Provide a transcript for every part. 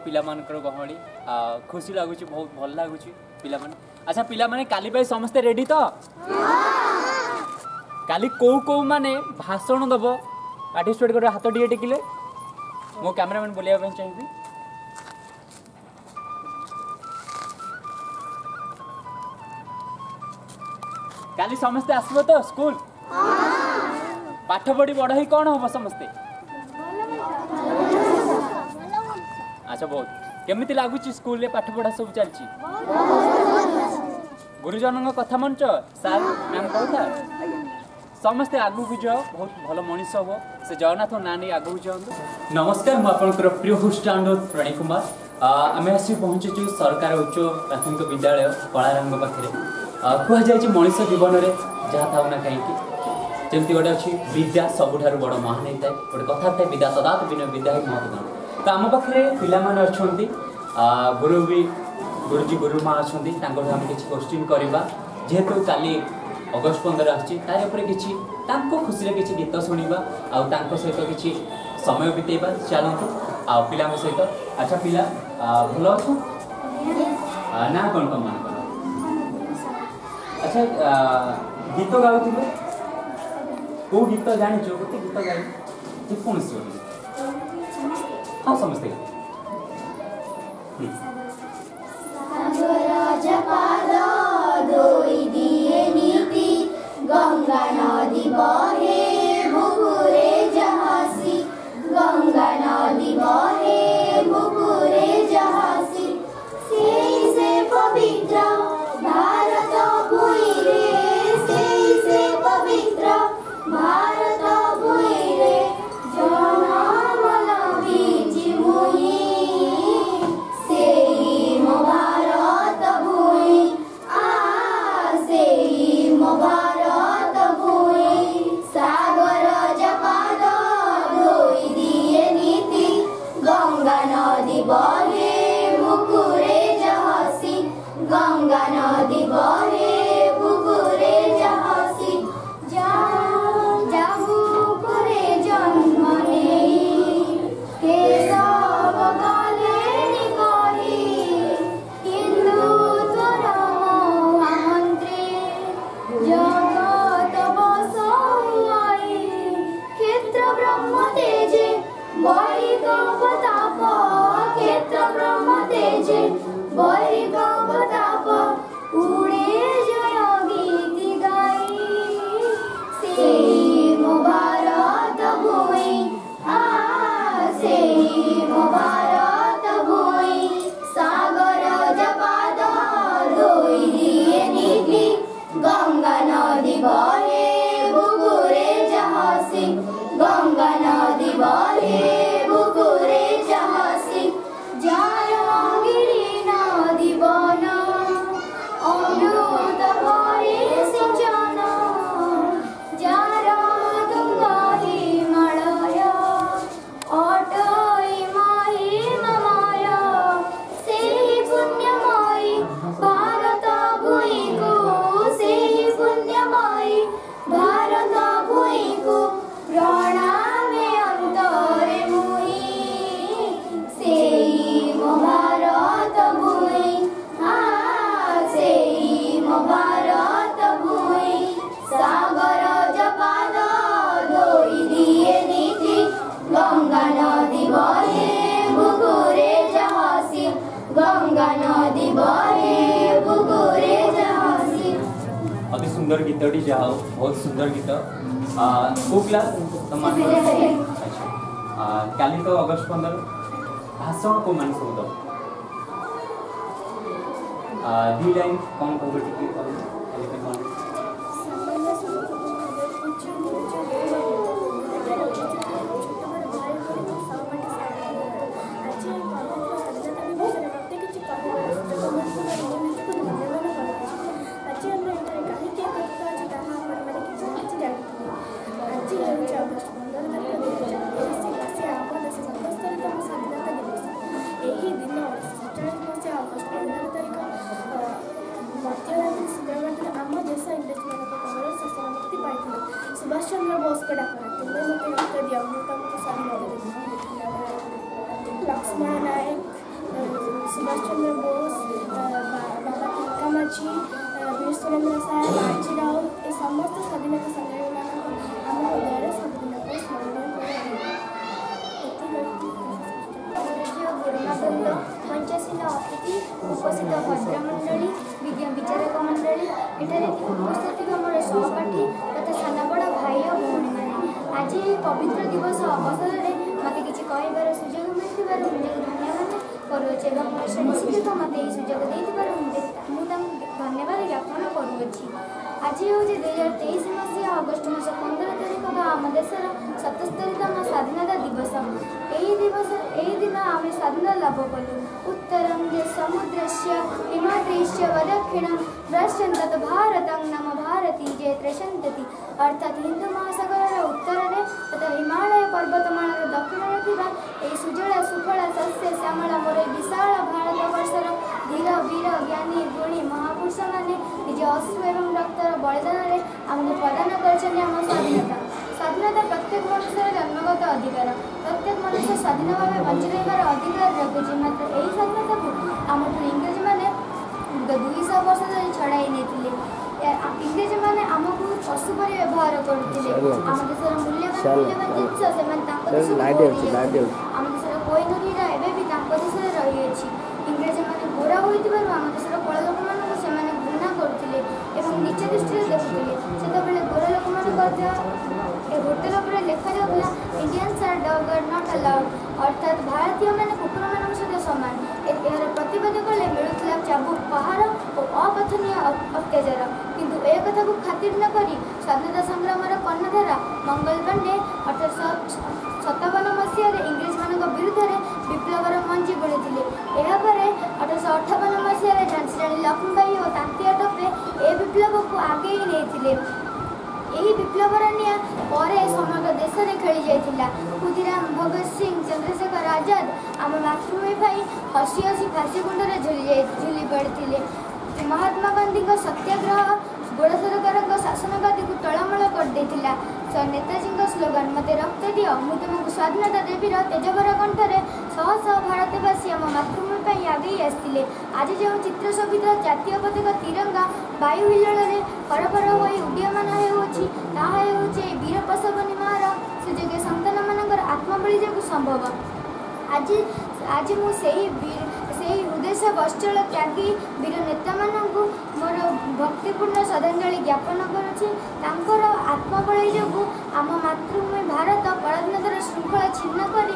पिला मानकर गहली खुशी लगुच बहुत भल लगुच पिला माने। अच्छा पिला माने काली भाई समस्ते रेडी तो काली कौ माने भाषण दब पार्टिसिपेट कर हाथ टे टेकिले मो कैमरामैन बोलिया चाहिए। काली समस्ते आसबो तो स्कूल पाठ पढ़ी बड़ ही कौन हम समस्ते। अच्छा बहुत केमिति लगुच स्कूल रे पाठ पढ़ा सब चलची गुरुजन कथा मन सार मैम कहता समस्ते आगू को जाओ बहुत भल मनीष हम से जगन्नाथ ना नहीं आगू जाऊँ। नमस्कार मुझे प्रिय होस्ट प्रणय कुमार आम आसी पहुँचु सरकार उच्च प्राथमिक विद्यालय कलारंग पाखे कहुई मनीष जीवन में जहाँ था ना कहीं जमी गोटे अच्छी विद्या सबुठ बड़ महान होता है गोटे कथा था विद्या सदात विनय विद्या ही महत्वपूर्ण। तो आम पाखे पाने अच्छा गुरुजी गुरुमा अच्छा आम किसी क्वेश्चन करवा जेहेतु काली अगस्ट 15 आसपर किसी खुशी किसी गीत शुणा आउ सहित किसी समय बितेबा चलतु आ पिला सहित। अच्छा पिला भल अच्छ ना कौन कौन मान अच्छा गीत गाँव कौ गीत जान गोटे गीत गाई कौन सी हाँ समझते गंगा नदी बहे बुकुरे जहासी गंगा नदी बहे बुकुरे जहासी से पवित्र भारत भूई रे से पवित्र भारत भूई रे जनमल बीच मुई से मो भारत भूई से मो भारत भूई सागर जपाद धोई दिए नीति गंगा नदी बहे बुकुरे जहासी गंगा नदी बहे बुकुरे जहासी बुकुरे जन्म नेई केशव कालेनि कही हिंदुत्वर महामंत्री जगत बसई क्षेत्र ब्रह्म तेजे वैरिक प्रताप क्षेत्र ब्रह्म तेजे वैरिक प्रताप उड़े जय गीत गाई से मो भारत भूई से मो भारत भूई सागर जपाद धोई दिए नीति गंगा नदी बहे बुकुरे जहासी गंगा नदी बहे बुकुरे जहासी गिरी नदी बन अमृत भरे सिंचन जार गंगा हिमालय अटई महिममय से पुण्यमयी भारत भूई को से पुण्यमयी भारत भूई को प्रणामे अंतरे मुई से मो भारत भूई से मो भारत भूई सागर जपाद धोई दिए नीति गंगा नदी बहे बुकुरे जहासी गंगा नदी बहे बुकुरे जहासी। अति सुंदर गीतटी जहा बहुत सुंदर गीत को क्लास अच्छा काली तो अगस्ट 15 भाषण को मान सब दब दी लाइन कौन कह सुभाष चंद्र बोस को डाकरा तुमने मत दिया मैं तुमको सारी लक्ष्मण नायक सुभाष चंद्र बोस, बाबा तिलका माझी, वीर सुरेंद्र साय, मांझी राउत ए समस्त स्वाधीनता संग्रामी मान आम हृदय सबुदिन स्मरणीय गुरुमावृंद, मंचासीन अतिथि, उपस्थित भद्रमंडली, विचारक मंडली, एठारे उपस्थित मोर सहपाठी तथा सानबड़ भाई और भौणी मैंने आज पवित्र दिवस अवसर में मत कि कहबार सुजोग मिलता मुझे धन्यवाद करुच्छे और श्रेणी शिक्षक मत यह सुजोग देवर मुझे धन्यवाद ज्ञापन करुच्छी। आज हूँ 2023 मसीहा अगस्ट मास 15 तारिख आम देशर 77तम स्वाधीनता दिवस। यही दिन आम स्वाधीनता लाभ कलु। उत्तरं समुद्रस्य हिमाद्रिश्च दक्षिणं प्रशान्तं भारतं नाम भारती जयत्र सन्तति अर्थात हिंदू महासागर उत्तर में तथा हिमालय पर्वतमालार दक्षिण में सुजला सुफला सस्य श्यामला मोर विशाल भारत वर्षर धीर वीर ज्ञानी गुणी महापुरुष मैंने निज अश्रु एवं रक्तर बलिदान आमको प्रदान कर स्वाधीनता। स्वाधीनता प्रत्येक मनुष्य जन्मगत अधिकार। प्रत्येक मनुष्य स्वाधीन भाव बंची रही अधिकार जगुची। मात्र यही स्वाधीनता को आम इंग्रेज मैंने 200 वर्ष धरी छड़ाई नहीं। इंग्रेज मैंने आमको पशु पर व्यवहार करते आम देशर मूल्यवान जिनस आम देशर कोहिनूर हीरा एवं देश रही। इंग्रेज मैंने गोरा होम देशर कला लोक मानक से घृणा करते नीच दृष्टि देखुले। से गोरा लोक मान होटेल पर लिखा जाऊला Indians are dog are not allowed अर्थात भारतीय मैंने कुकुर मान सहित सामान। यार प्रतिवाद कले मिलूला चाबुक पहाड़ और अकथनीय अत्याचार किंतु ए कथा को खातिर न करी स्वाधीनता संग्राम कर्णधारा मंगल पांडे 1857 मसीह इंग्रेज मान विरुद्ध विप्लवर मंजी बुणी। यापर 1858 मसीह झांसी राणी लक्ष्मीबाई और तांतिया टोपे ए विप्लव को आगे ही नहीं। यही विप्लवर निया समग्र देश में खेली जाता। खुदीराम भगत सिंह चंद्रशेखर आजाद आम मातृभूमि हसी हसी फांसी कुंड में झुली पड़ते। महात्मा गांधी सत्याग्रह गोड़ सरकार शासन गति को टलमल कर नेताजी स्लोगान मते रक्त दियो मु तुमको स्वाधीनता देवीर तेजभर कंठरे शह शह भारतवासी आम मातृभूमि आगे आसते। आज जो चित्र शोभित जातीय पताका तिरंगा वायु हिल्लोल में फरफर हो उड्डीयमान होती वीर पशुबनी मार सुजोग्य सन्तान मान आत्मबली जो संभव। आज मुझे उद्देश्य वत्सल त्यागी वीर नेता मानू मोर भक्तिपूर्ण श्रद्धांजलि ज्ञापन करुच्ची। आत्मबल जो आम मातृभूमि भारत पराधीनतार श्रृंखला छिन्न कर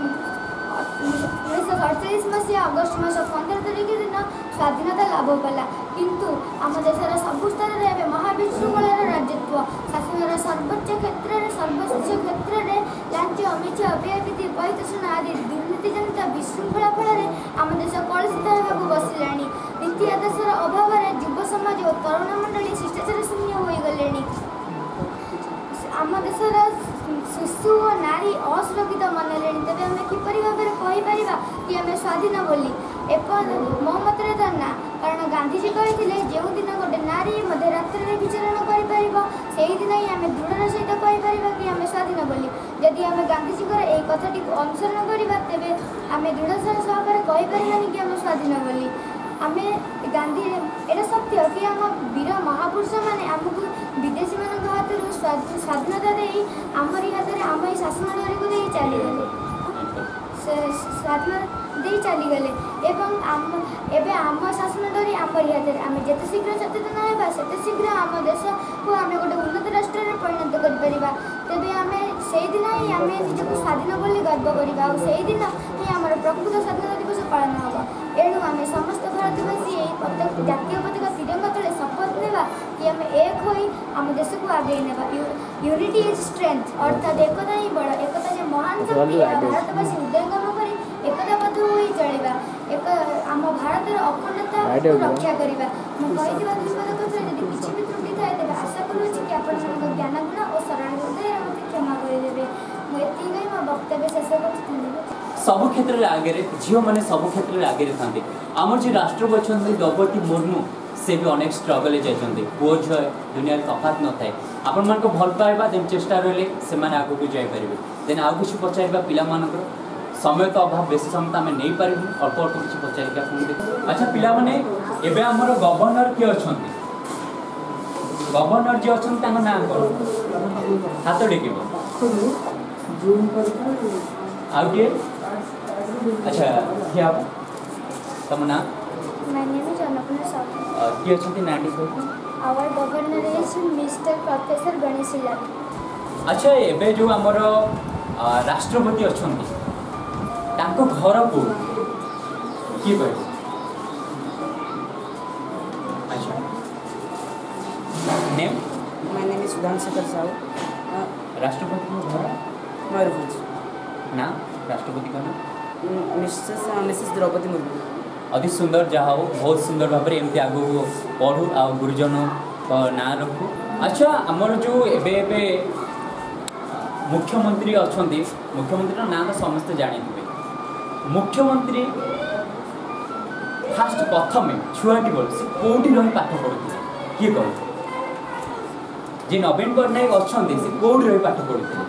1947 मसीहा अगस्ट मास 15 तारिख दिन स्वाधीनता लाभ कला। किंतु आम देशर सबु स्तर में महाविशृंखलार राज्यत्व शासन सर्वोच्च क्षेत्र में सर्वोच्च क्षेत्र में लांच अमिछ अव्यापीति परितोषण आदि दुर्नीतिजनित विशृंखला फल आम देश कलुषित होगा बसला। नीति आदर्शर अभाव युव समाज और तरुण मंडली शिष्टाचार शून्य हो गले। आम देशर शिशु और नारी असुरक्षित मनले तेज आम किपर भाव कहीपर कि आम स्वाधीन बोली मो मत ना। कारण गांधीजी कहते जो दिन गोटे नारी मध्यरात्रि विचरण कर दिन ही आम दृढ़ सहित कहीपर कि आम स्वाधीन बोली। जदि आम गांधीजी यही कथाटी अनुसरण करवा तेरे आम दृढ़ सहकार कहीपर कि आम स्वाधीन बोली। आम गांधी एटा सत्य कि आम वीर महापुरुष मैंने आमको विदेशी मान हाथ स्वाधीनता दे आमरी हाथ में आम शासन को दे चलीगले स्वाधीन दे चलीगले एवं आम शासन डरी आमरी हाथ में आम जिते शीघ्र सचेतन होगा से शीघ्र आम देश को आम गोटे उन्नत राष्ट्र में परिणत कर तेज आम से दिन ही आम निजक स्वाधीन बोली गर्व करवा से दिन ही आम प्रकृत स्वाधीनता दिवस पालन होगा। एणु आम समस्त भारतवासी जातीय पताका तिरंगा तले शपथ नेबा कि आम एक हो आम देश को आगे नेबा। यूनिटी इज स्ट्रेंथ अर्थात एकता ही बड़ एकता जो महान शक्ति भारतवासी हृदयंगम कर एकताबद्ध हो चलवा आम भारत अखंडता रक्षा करवा। मुझे किसी भी त्रुटि थाए तेज आशा करुच्ची कि आपण ज्ञान गुण और शरण हृदय मत क्षमा करदेवे। मुझे मो वक्तव्य शेष कर सब क्षेत्र में आगे झील मैंने सब क्षेत्र में आगे था। आमर जो राष्ट्रपति अच्छा द्रौपदी मुर्मू से भी अनेक स्ट्रगल जाती पुओ झी दुनिया तफात न थाए आपण मान भल पाइबा चेष्टा रही से आगे जापर। देन आउ कि पचार पिला समय तो अभाव बेसी समय तो आम नहीं पार अल्प अल्प किसी पचारिक आप अच्छा पिला माने एबे हमर गवर्नर किए अच्छा गवर्नर जी अच्छा ना कौन हाथ टेक आउ किए अच्छा किए आप तुम ना My name is Annapurna Sahu. किए अच्छा ना टी Our governor is Mr. Professor Ganesh Lal. अच्छा एबे जो हमर राष्ट्रपति अच्छा तांको घर को किए कह अच्छा name My name is Sudhanshekhar Sahu. राष्ट्रपति को घर Mayurbhanj. ना राष्ट्रपति का नाम Mrs. Draupadi Murmu. अति सुंदर जहाँ हो बहुत सुंदर भाव में एमती आगू पढ़ू आ गुरुजन ना रखू अच्छा आमर जो एबे मुख्यमंत्री अच्छा मुख्यमंत्री ना तो समस्ते जानी मुख्यमंत्री फास्ट प्रथम छुआटी बोल से कौटी रही पाठ पढ़ुते किए कह जी नवीन पट्टनायक अच्छा से कौटी रही पाठ पढ़ुते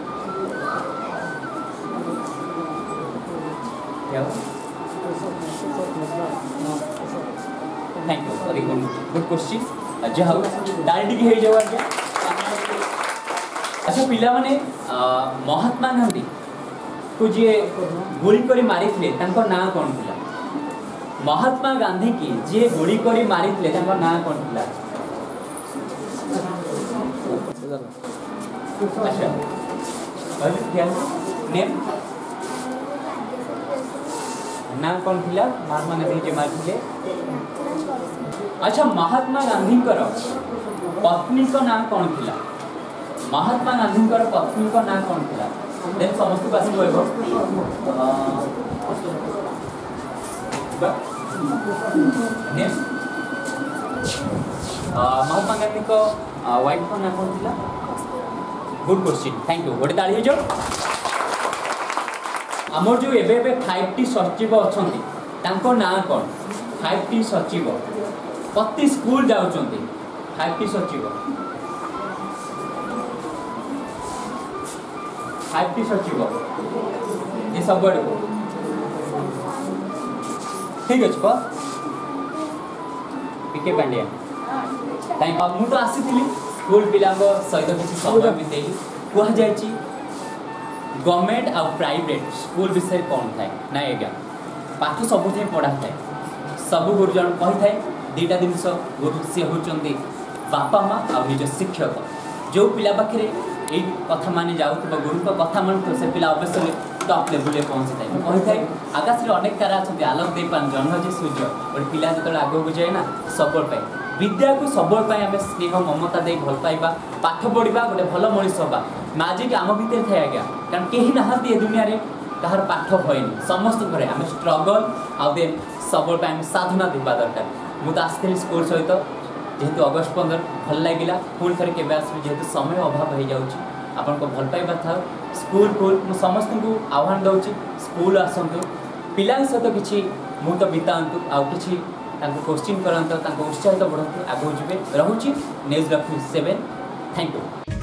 thank you very good question जहाँ डायरेक्ट हो जाओ आज्ञा अच्छा पिला माने महात्मा गांधी को जी गोली करी मारी थे तांको ना कौन थिला महात्मा गांधी की जी गोली करी मारी थे तांको ना कौन थिला अच्छा कहले क्या नेम ना कौन थिला महात्मा गांधी जे मारी थे अच्छा महात्मा गांधी पत्नी का नाम कौन थिला महात्मा गांधी पत्नी का नाम कौन थिला देन समस्त को आसी कहबो नेम महात्मा गांधी को वाइफ का नाम कौन थिला गुड क्वेश्चन थैंक यू गोटे ताली हो जाओ आमर जो एबे 5टी सचिव अछंती तांको नाम कौन 5टी सचिव प्रति स्कूल जाउछंती 5टी सचिव 5टी सचिव ये सब बड़ ठीक अछि को पीके पांड्या थैंक मु तो आसीथिली स्कूल पिला सहित किसी समय बितेली कुहा जायछि गवर्नमेंट और प्राइवेट स्कूल विषय कौन थाए ना आज्ञा पाठ सब पढ़ा थाए सब गुरुजन कही थाए दीटा जिनस गुरु सी होती बापा माँ और निज शिक्षक जो पिला पाखे यही कथा मानी जाऊँ गुरु कथा मानु से पिला अवश्य टॉप लेवल में पहुँची थाए कही थाए आकाश में अनेक तारा अच्छा आलोक दे पान जन्म जे सूर्य गोटे पिला जो आगे को जाए ना सबल पाए विद्या को सबल पाए आम स्नेह ममता दे भल पाइबा पाठ पढ़ा गोटे भल मनीष हवा मैजिक आम भितर थाए आज्ञा कारण कहीं नहांती ए दुनिया रे कहार पाठ होएनी समस्त घरे आम स्ट्रगल आउ देन सबल पाए आम साधना देवा दरकार मुझे आसती स्कूल सहित जेहेतु अगस्ट 15 भल लगे पुणी थे के जेहेतु समय अभाव हो जाऊँगी आपन को भल पाइबा था स्कूल को समस्त को आह्वान दूसरी स्कूल आसतु पिला सहित किसी मुहूर्त बितातु आउ कि क्वेश्चन करते उत्साहित बढ़ाते आगे जी रोचे न्यूज 7 थैंक यू।